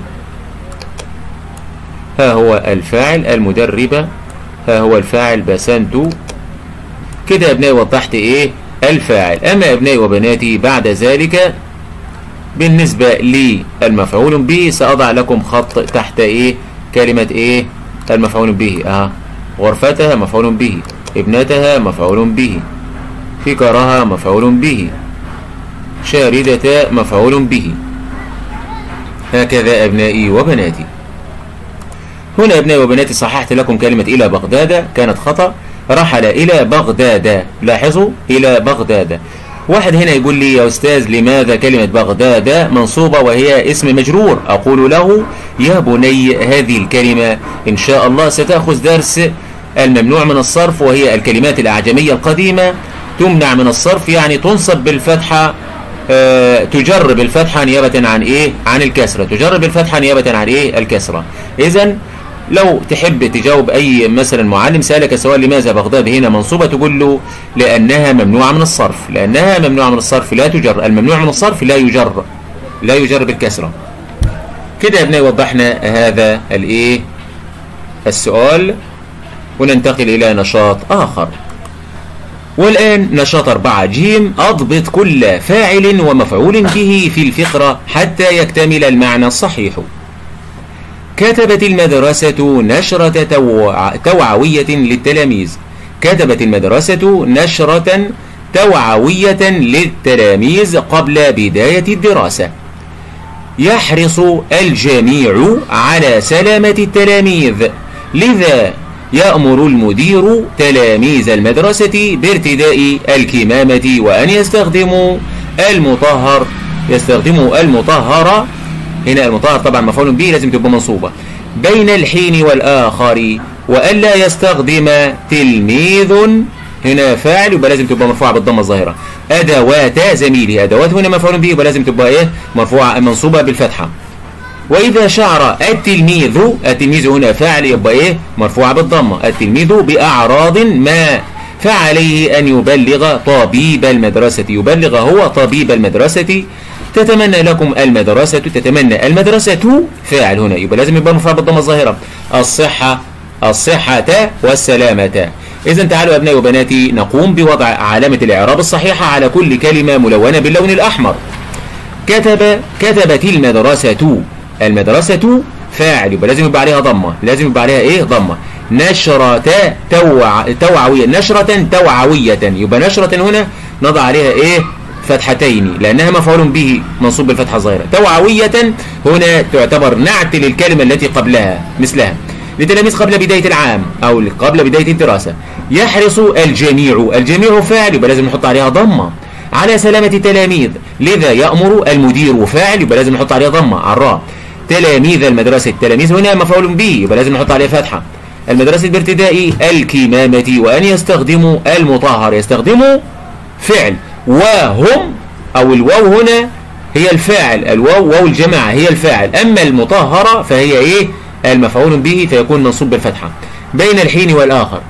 ها هو الفاعل المدربة، ها هو الفاعل بسنت. كده يا ابنائي وضحت ايه الفاعل. اما ابنائي وبناتي بعد ذلك بالنسبة للمفعول به سأضع لكم خط تحت ايه كلمة ايه المفعول به. اه غرفتها مفعول به، ابنتها مفعول به، فكرها مفعول به، شاردة مفعول به. هكذا ابنائي وبناتي. هنا ابنائي وبناتي صححت لكم كلمة إلى بغداد كانت خطأ. رحل إلى بغداد، لاحظوا إلى بغداد. واحد هنا يقول لي يا أستاذ لماذا كلمة بغداد منصوبة وهي اسم مجرور؟ أقول له يا بني هذه الكلمة إن شاء الله ستأخذ درس الممنوع من الصرف، وهي الكلمات الأعجمية القديمة تمنع من الصرف، يعني تنصب بالفتحة، أه تجر بالفتحة نيابة عن إيه؟ عن الكسرة، تجر بالفتحة نيابة عن إيه؟ الكسرة. إذن لو تحب تجاوب أي مثلا معلم سألك سؤال لماذا بغداد هنا منصوبة، تقول له لأنها ممنوعة من الصرف، لأنها ممنوعة من الصرف لا تجر، الممنوع من الصرف لا يجر، لا يجر بالكسرة. كده يا ابنائي وضحنا هذا الإيه؟ السؤال، وننتقل إلى نشاط آخر. والآن نشاط أربعة جيم. أضبط كل فاعل ومفعول به في الفقرة حتى يكتمل المعنى الصحيح. كتبت المدرسة نشرة توع... توعوية للتلاميذ. كتبت المدرسة نشرة توعوية للتلاميذ قبل بداية الدراسة. يحرص الجميع على سلامة التلاميذ، لذا يأمر المدير تلاميذ المدرسة بارتداء الكمامة وأن يستخدموا المطهر، يستخدموا المطهر. هنا المطهر طبعا مفعول به لازم تبقى منصوبة بين الحين والآخر، وألا يستخدم تلميذ، هنا فاعل يبقى لازم تبقى مرفوعة بالضمة الظاهرة. أدوات زميله، أدوات هنا مفعول به يبقى لازم تبقى إيه مرفوعة منصوبة بالفتحة. وإذا شعر التلميذ، التلميذ هنا فاعل يبقى إيه مرفوعة بالضمة. التلميذ بأعراض ما فعليه أن يبلغ طبيب المدرسة، يبلغ هو طبيب المدرسة. تتمنى لكم المدرسة، تتمنى المدرسة فاعل هنا يبقى لازم يبقى مرفوع بالضمة الظاهرة. الصحة، الصحة والسلامة. إذن تعالوا أبنائي وبناتي نقوم بوضع علامة الإعراب الصحيحة على كل كلمة ملونة باللون الأحمر. كتب، كتبت المدرسة، المدرسة فاعل يبقى لازم يبقى عليها ضمة، لازم يبقى عليها إيه ضمة. نشرة توع... توعوية، نشرة توعوية يبقى نشرة هنا نضع عليها إيه فتحتين لأنها مفعول به منصوب بالفتحة الظاهرة. توعوية هنا تعتبر نعت للكلمة التي قبلها مثلها. لتلاميذ قبل بداية العام أو قبل بداية الدراسة. يحرص الجميع، الجميع فاعل يبقى لازم نحط عليها ضمة على سلامة التلاميذ، لذا يأمر المدير فاعل يبقى لازم نحط عليها ضمة على الراء. تلاميذ المدرسة، التلاميذ هنا مفعول به يبقى لازم نحط عليها فتحة. المدرسة بارتداء الكمامة وأن يستخدموا المطهر، يستخدموا فعل، وهم أو الواو هنا هي الفاعل، الواو واو الجماعة هي الفاعل، أما المطهرة فهي إيه المفعول به فيكون منصوب بالفتحة. بين الحين والآخر.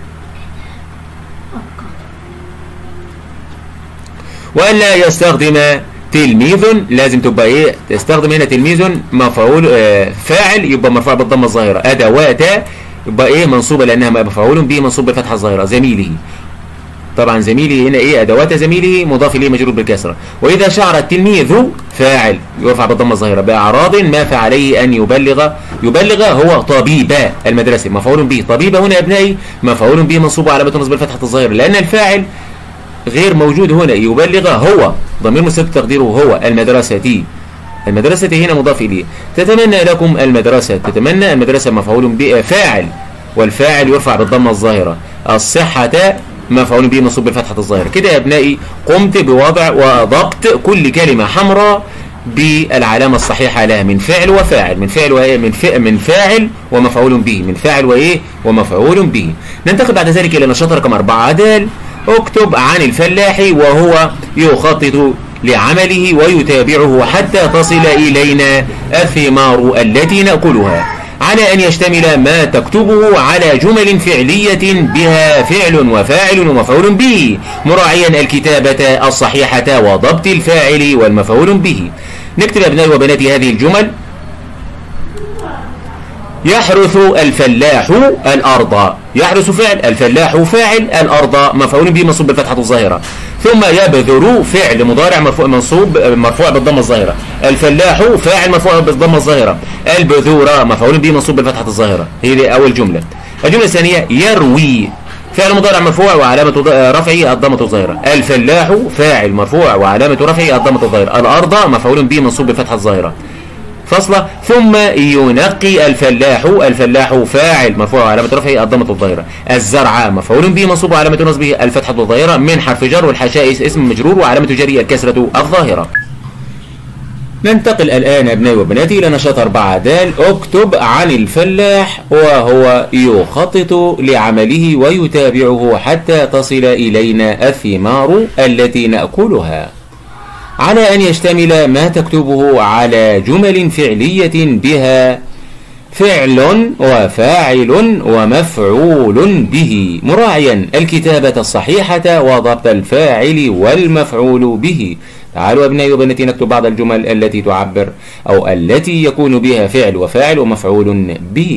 وألا يستخدم تلميذ، لازم تبقى إيه تستخدم هنا تلميذ مفعول آه فاعل يبقى مرفوع بالضمة الظاهرة. أدوات يبقى إيه منصوبة لأنها مفعول به منصوب بالفتحة الظاهرة. زميله، طبعا زميلي هنا ايه ادوات زميله مضاف اليه مجرور بالكسره. واذا شعر التلميذ فاعل يرفع بالضمه الظاهره باعراض ما فعليه ان يبلغ، يبلغ هو طبيب المدرسه مفعول به. طبيب هنا يا ابنائي مفعول به منصوب على نصب بالفتحه الظاهره لان الفاعل غير موجود هنا. يبلغ هو ضمير مستتر تقديره هو المدرسه، المدرسه هنا مضاف اليه. تتمنى لكم المدرسه، تتمنى المدرسه مفعول به فاعل والفاعل يرفع بالضمه الظاهره. الصحه مفعول به منصوب بالفتحة الظاهرة. كده يا ابنائي قمت بوضع وضبط كل كلمة حمراء بالعلامة الصحيحة لها من فعل وفاعل، من فعل وإيه؟ من فعل من فاعل ومفعول به، من فاعل وإيه؟ ومفعول به. ننتقل بعد ذلك إلى النشاط رقم أربعة دال. اكتب عن الفلاح وهو يخطط لعمله ويتابعه حتى تصل إلينا الثمار التي نأكلها، على أن يشتمل ما تكتبه على جمل فعلية بها فعل وفاعل ومفعول به، مراعيا الكتابة الصحيحة وضبط الفاعل والمفعول به. نكتب أبنائي وبناتي هذه الجمل. يحرث الفلاح الأرض، يحرث فعل، الفلاح فاعل، الأرض مفعول به منصوب بالفتحة الظاهرة. ثم يبذر فعل مضارع مرفوع منصوب مرفوع بالضمة الظاهرة، الفلاح فاعل مرفوع بالضمة الظاهرة، البذور مفعول به منصوب بالفتحة الظاهرة. هي أول جملة. الجملة الثانية يروي فعل مضارع مرفوع وعلامة رفعه الضمة الظاهرة، الفلاح فاعل مرفوع وعلامة رفعه الضمة الظاهرة، الأرض مفعول به منصوب بالفتحة الظاهرة. فصلة. ثم ينقي الفلاح، الفلاح فاعل مرفوع وعلامة رفعه الضمة الظاهرة، الزرع مفعول به منصوب وعلامة نصبه الفتحة الظاهرة من حرف جر، والحشائش اسم مجرور وعلامة جره الكسرة الظاهرة. ننتقل الآن أبنائي وبناتي إلى نشاط أربعة دال. اكتب عن الفلاح وهو يخطط لعمله ويتابعه حتى تصل إلينا الثمار التي نأكلها، على أن يشتمل ما تكتبه على جمل فعلية بها فعل وفاعل ومفعول به، مراعيا الكتابة الصحيحة وضبط الفاعل والمفعول به. تعالوا أبنائي وبناتي نكتب بعض الجمل التي تعبر أو التي يكون بها فعل وفاعل ومفعول به.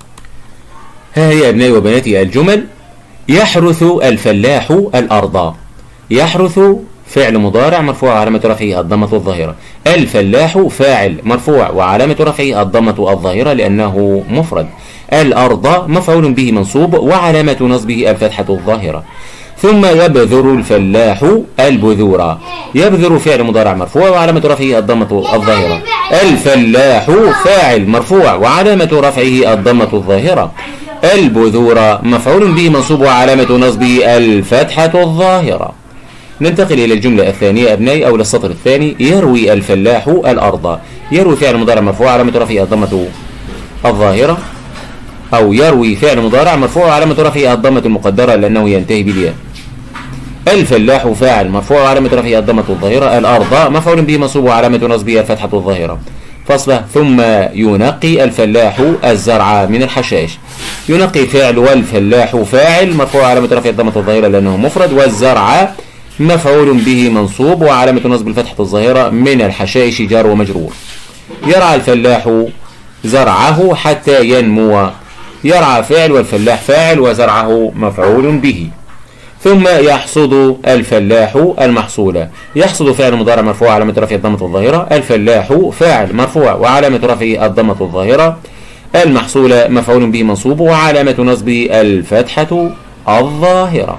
ها هي أبنائي وبناتي الجمل. يحرث الفلاح الأرض، يحرث فعل مضارع مرفوع وعلامة رفعه الضمة الظاهرة، الفلاح فاعل مرفوع وعلامة رفعه الضمة الظاهرة لأنه مفرد، الأرض مفعول به منصوب وعلامة نصبه الفتحة الظاهرة. ثم يبذر الفلاح البذور، يبذر فعل مضارع مرفوع وعلامة رفعه الضمة الظاهرة، الفلاح فاعل مرفوع وعلامة رفعه الضمة الظاهرة، البذور مفعول به منصوب وعلامة نصبه الفتحة الظاهرة. ننتقل إلى الجملة الثانية أبنائي أو للسطر الثاني. يروي الفلاح الأرض، يروي فعل مضارع مرفوع علامة رفعه الضمة الظاهرة، أو يروي فعل مضارع مرفوع وعلامة رفعه الضمة المقدرة لأنه ينتهي بالياء، الفلاح فاعل مرفوع وعلامة رفعه الضمة الظاهرة، الأرض مفعول به منصوب وعلامة نصبه الفتحة الظاهرة. فصله. ثم ينقي الفلاح الزرع من الحشائش، ينقي فعل والفلاح فاعل مرفوع وعلامة رفعه الضمة الظاهرة لأنه مفرد، والزرع مفعول به منصوب وعلامة نصب الفتحة الظاهرة من الحشائش جار ومجرور. يرعى الفلاح زرعه حتى ينمو، يرعى فعل والفلاح فاعل وزرعه مفعول به. ثم يحصد الفلاح المحصول، يحصد فعل مضارع مرفوع علامة رفعه الضمة الظاهرة، الفلاح فاعل مرفوع وعلامة رفعه الضمة الظاهرة، المحصول مفعول به منصوب وعلامة نصبه الفتحة الظاهرة.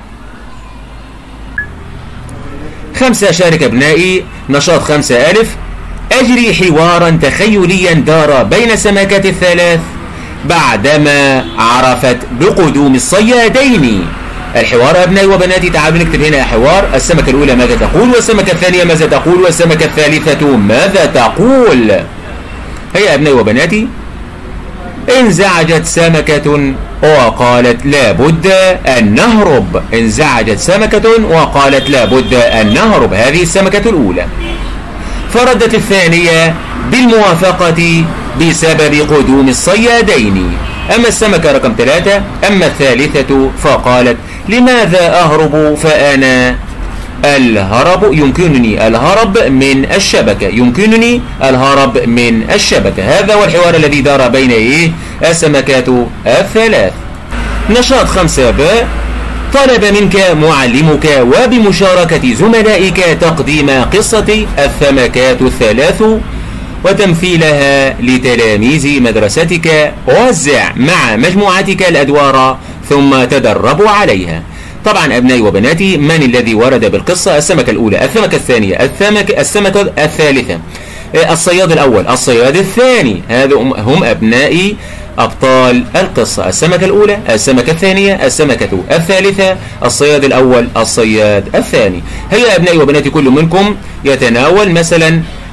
خمسة. شارك أبنائي نشاط خمسة ألف. أجري حوارا تخيليا دار بين السمكات الثلاث بعدما عرفت بقدوم الصيادين. الحوار أبنائي وبناتي تعالوا نكتب هنا حوار. السمكة الأولى ماذا تقول، والسمكة الثانية ماذا تقول، والسمكة الثالثة ماذا تقول. هيا أبنائي وبناتي. انزعجت سمكة وقالت لا بد أن نهرب، انزعجت سمكة وقالت لا بد أن نهرب، هذه السمكة الأولى. فردت الثانية بالموافقة بسبب قدوم الصيادين. أما السمكة رقم ثلاثة، أما الثالثة فقالت لماذا أهرب فأنا الهرب يمكنني الهرب من الشبكة، يمكنني الهرب من الشبكة. هذا هو الحوار الذي دار بين إيه السمكات الثلاث. نشاط خمسة باء. طلب منك معلمك وبمشاركة زملائك تقديم قصة السمكات الثلاث وتمثيلها لتلاميذ مدرستك. وزع مع مجموعتك الأدوار ثم تدربوا عليها. طبعا أبنائي وبناتي، من الذي ورد بالقصة؟ السمكة الأولى، السمكة الثانية، السمكة السمكة الثالثة، الصياد الأول، الصياد الثاني. هذا هم أبنائي أبطال القصة. السمكة الأولى، السمكة الثانية، السمكة الثالثة، الصياد الأول، الصياد الثاني. هيا أبنائي وبناتي كل منكم يتناول مثلا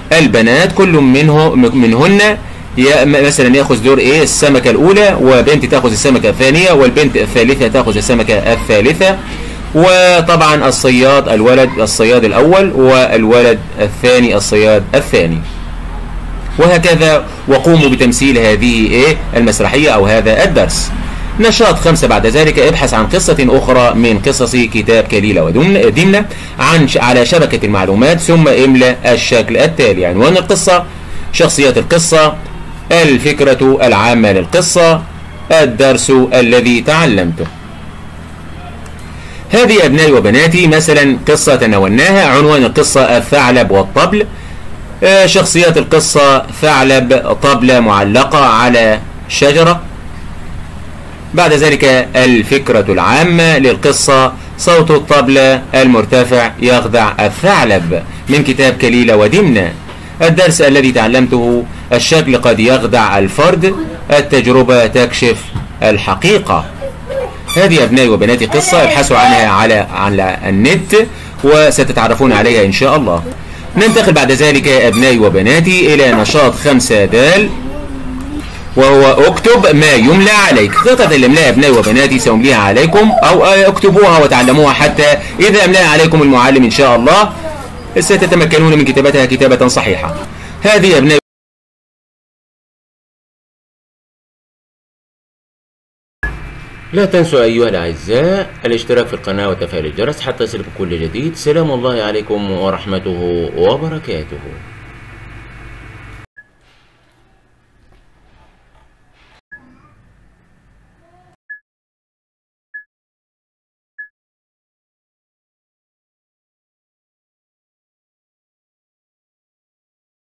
البنات كل منه منهن مثلا ياخذ دور ايه السمكه الاولى، وبنت تاخذ السمكه الثانيه، والبنت الثالثه تاخذ السمكه الثالثه. وطبعا الصياد الولد الصياد الاول، والولد الثاني الصياد الثاني، وهكذا. وقوموا بتمثيل هذه ايه المسرحيه او هذا الدرس. نشاط خمسة بعد ذلك، ابحث عن قصة أخرى من قصص كتاب كليلة ودمنة عن على شبكة المعلومات، ثم املأ الشكل التالي. عنوان القصة، شخصيات القصة، الفكرة العامة للقصة، الدرس الذي تعلمته. هذه أبنائي وبناتي مثلا قصة تناولناها. عنوان القصة الثعلب والطبل. شخصيات القصة ثعلب، طبلة معلقة على شجرة. بعد ذلك الفكرة العامة للقصة، صوت الطبلة المرتفع يخدع الثعلب، من كتاب كليلة ودمنة. الدرس الذي تعلمته، الشكل قد يخدع الفرد، التجربة تكشف الحقيقة. هذه أبنائي وبناتي قصة، ابحثوا عنها على على النت وستتعرفون عليها إن شاء الله. ننتقل بعد ذلك أبنائي وبناتي إلى نشاط خمسة دال، وهو اكتب ما يملى عليك. قطعة الإملاء أبنائي وبناتي سأمليها عليكم، أو اكتبوها وتعلموها حتى إذا أملاها عليكم المعلم إن شاء الله ستتمكنون من كتابتها كتابة صحيحة. هذه أبنائي لا تنسوا أيها الأعزاء الاشتراك في القناة وتفعيل الجرس حتى يصلكم كل جديد. سلام الله عليكم ورحمته وبركاته.